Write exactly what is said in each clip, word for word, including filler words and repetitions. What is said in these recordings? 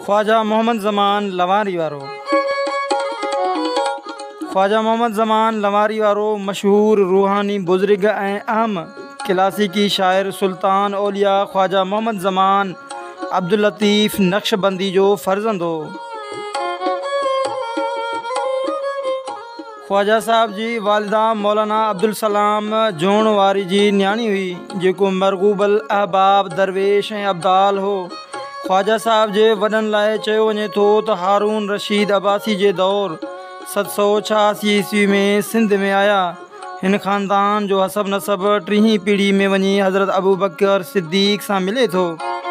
ख्वाजा मोहम्मद ज़मान लवारी वारो। ख्वाजा मोहम्मद ज़मान लवारी वारो मशहूर रूहानी बुज़ुर्ग ऐं अहम क्लासिकी शाइर सुल्तान औलिया ख्वाजा मोहम्मद ज़मान अब्दुल लतीफ़ नक्शबंदी जो फ़र्ज़ंद हो। ख्वाजा साहब जी वालिदा मौलाना अब्दुल सलाम जोण वारी जी न्याणी हुई, जेको मरगूबल अहबाब दरवेश ऐं अब्दाल हो। ख्वाजा साहब जे वॾनि लाइ चयो वञे थो त हारून रशीद अब्बासी जे दौर सत सौ छहासी ईस्वी में सिंध में आया। हिन ख़ानदान जो हसब नसब टीहीं पीढ़ी में वञी हज़रत अबू बकर सिद्दीक़ सां मिले थो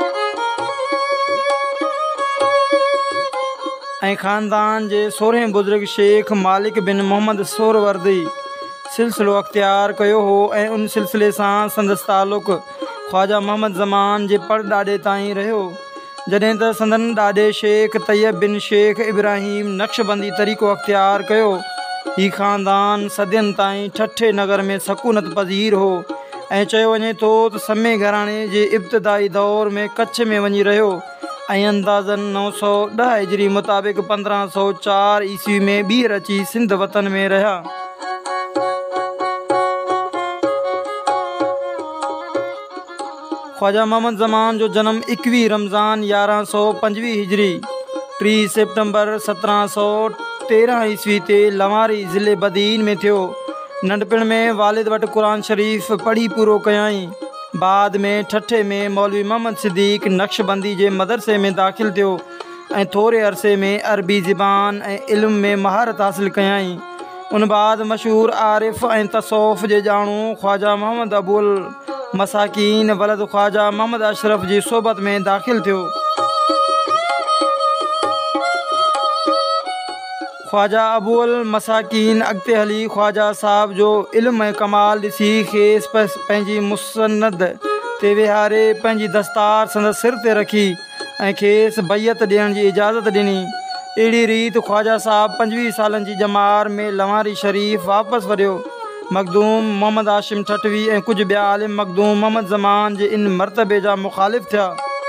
ऐं ख़ानदान जे सोरहें बुज़ुर्ग शेख मालिक बिन मोहम्मद सोहरवर्दी सिलसिलो अख्तियार कयो हो ऐं उन सिलसिले सां संदसि तालुक़ ख्वाजा मोहम्मद ज़मान जे परॾाॾे ताईं रहियो, जॾहिं त संदन ॾाॾे शेख तैयब बिन शेख इब्राहिम नक्शबंदी तरीक़ो अख्तियार कयो। ही ख़ानदान सदियनि ताईं ठठे नगर में सकूनत पज़ीर हो ऐं चयो वञे थो त समय घराणे जे इब्तिदाई दौर में कच्छ में वञी रहियो ऐं अंदाज़न नौ सौ ॾह हिजरी मुताबिक़ पंद्रहं सौ चारि ईस्वी में ॿीहर अची सिंध वतन में रहिया। ख्वाजा मोहम्मद ज़मान जो जनम एकवीह रमज़ान यारहं सौ पंजवीह हिजरी टीह सेप्टेम्बर सत्रहं सौ तेरहं ईस्वी ते लवारी ज़िले बदीन में थियो। नंढपिण में वालिद वटि क़ुरान शरीफ़ पढ़ी पूरो कयाई। बाद में ठठे में मौलवी मोहम्मद सिद्दीक़ नक्शबंदी जे मदरसे में दाख़िल थियो ऐं थोरे अरसे में अरबी ज़बान ऐं इल्म में महारत हासिल कयाई। उन बाद मशहूर आरिफ़ ऐं तसौफ़ जे ॼाणू ख्वाजा मोहम्मद अबुल मसाकीन वलद ख्वाजा मोहम्मद अशरफ जी सोबत में दाख़िल थियो। ख्वाजा अबुल मसाकीन अॻिते हली ख्वाजा साहब जो इल्म ऐं कमाल ॾिसी खेसि पंहिंजी मुसनद ते विहारे पंहिंजी दस्तार संदसि सिर ते रखी ऐं खेसि बैयत ॾियण जी इजाज़त ॾिनी। अहिड़ी रीति ख्वाजा साहब पंजवीह सालनि जी जमार में लवारी शरीफ़ वापसि वरियो। मखदूम मोहम्मद हाशिम ठठवी ऐं कुझु ॿिया आलिम मखदूम मोहम्मद ज़मान जे इन मरतबे जा मुखालिफ़ थिया।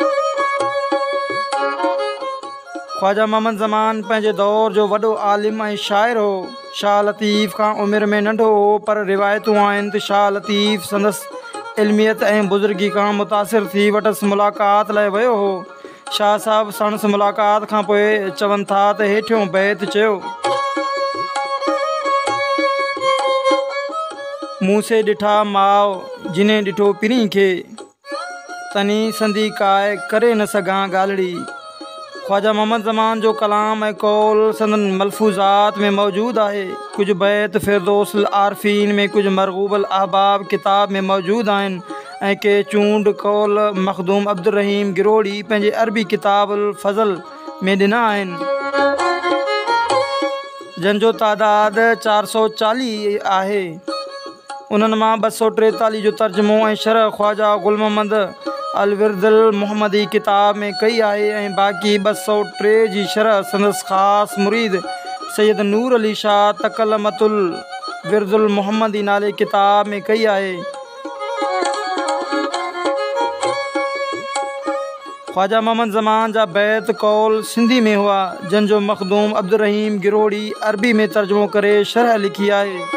ख्वाजा मोहम्मद ज़मान पंहिंजे दौर जो वॾो आलिम ऐं शाइर हो। शाह लतीफ़ खां उमिरि में नंढो हो, पर रिवायतूं आहिनि त शाह लतीफ़ संदसि इल्मियत ऐं बुज़ुर्गी खां मुतासिर थी वटसि मुलाक़ात लाइ वियो हो। शाह साहब संदसि मुलाक़ात खां पोइ चवनि था त हेठियों बैत चयो, मूं से ॾिठा माउ जिने ॾिठो पिरी खे, तनी संदी काए करे न सघां ॻाल्हिड़ी। ख्वाजा मोहम्मद ज़मान जो कलाम ऐं कौल संदन मलफूज़ात में मौजूदु आहे। कुझु बैत फ़िरदौसुल आरफ़ीन में, कुझु मरगूबल अहबाब किताब में मौजूदु आहिनि ऐं के चूंड कौल मखदूम अब्दुल रहीम गिरोड़ी पंहिंजे अरबी किताबुल फ़ज़ल में ॾिना आहिनि, जंहिंजो तादादु चारि सौ चालीह आहे। उन्हनि मां ॿ सौ टेतालीह जो तर्जुमो ऐं शरह ख्वाजा गुल मोहम्मद अलविरदुल मुहम्मदी किताब में कई आहे ऐं बाक़ी ॿ सौ टे जी शरह संदसि ख़ासि मुरीद सैयद नूर अली शाह तकलमतुल विरदुल मुहम्मदी नाले किताब में कई आहे। ख्वाजा मोहम्मद ज़मान जा बैत कौल सिंधी में हुआ, जंहिंजो मखदूम अब्दुल रहीम गिरोड़ी अरबी में तर्जुमो करे शरह लिखी आहे।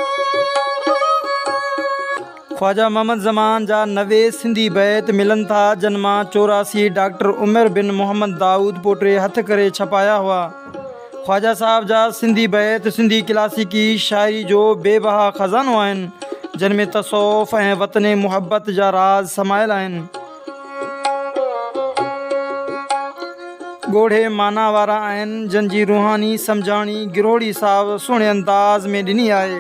ख्वाजा मोहम्मद ज़मान जा नवे सिंधी बैत मिलनि था, जन मां चौरासी डॉक्टर उमर बिन मोहम्मद दाऊद पोटे हथ करे छपाया हुआ। ख्वाजा साहब जा सिंधी बैत सिंधी क्लासिकी शाइरी जो बेबहा ख़ज़ानो आहिनि, जिन में तसौफ़ ऐं वतन मुहबत जा राज़ समायल आहिनि। ॻोढ़े माना वारा आहिनि, जन जी रूहानी सम्झाणी गिरोड़ी साहब सुहिणे अंदाज़ में ॾिनी आहे।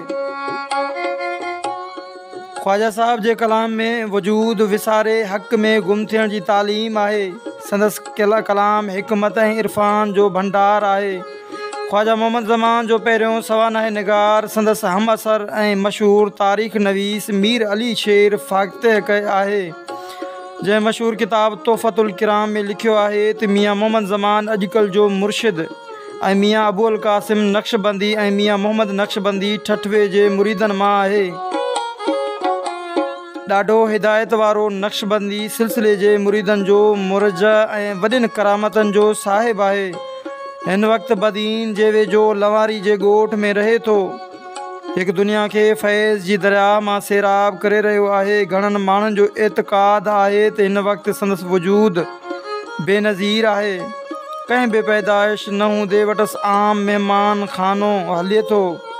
ख्वाजा साहब जे कलाम में वजूद विसारे हक़ में गुम थियण जी तालीम आहे। संदसि कलाम हिकमत ऐं इरफ़ान जो भंडार आहे। ख्वाजा मोहम्मद ज़मान जो पहिरियों सवानाए निगार संदसि हम असर ऐं मशहूर तारीख़ नवीस मीर अली शेर फ़ाक़िह कयो आहे, जंहिं मशहूर किताब तोहफ़तुल किराम में लिखियो आहे त मियाँ मोहम्मद ज़मान अॼुकल्ह जो मुर्शिद ऐं मियाँ अबुल क़ासिम नक्शबंदी ऐं मियाँ मोहम्मद नक्शबंदी ठठवे जे मुरीदनि मां आहे। ॾाढो हिदायत वारो नक्शबंदी सिलसिले जे मुरीदनि जो मुरज ऐं वॾियुनि करामतनि जो साहिबु आहे। हिन वक़्तु बदीन जे वेझो लवारी जे ॻोठ में रहे थो। हिकु दुनिया खे फैज़ जी दरिया मां सैराब करे रहियो आहे। घणनि माण्हुनि जो एतिक़ाद आहे त हिन वक़्तु संदसि वजूद बेनज़ीर आहे। कंहिं बि पैदाइश न हूंदे वटसि आम महिमान खानो हले थो।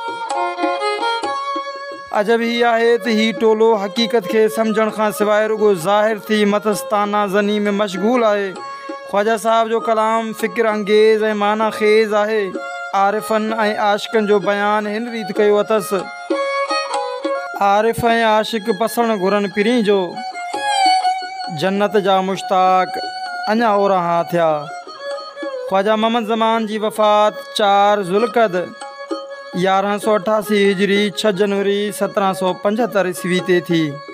अजब ही आहे त ही टोलो हक़ीक़त खे सम्झण खां सवाइ रुगो ज़ाहिर थी मतस्ताना ज़नी में मशगूल आहे। ख्वाजा साहब जो कलाम फ़िक्र अंगेज़ ऐं माना ख़ेज़ आहे। आरिफ़नि ऐं आशिक़नि जो बयानु हिन रीति कयो अथसि। आरिफ़ ऐं आशिक़ पसण घुरनि पिरी जो, जन्नत जा मुश्ताक अञा ओराहा थिया। ख्वाजा मोहम्मद ज़मान जी वफ़ात चार ज़ुल्क़द यारहं सौ अठासी हिजरी छह जनवरी सत्रहं सौ पंजहतरि ईस्वी ते थी।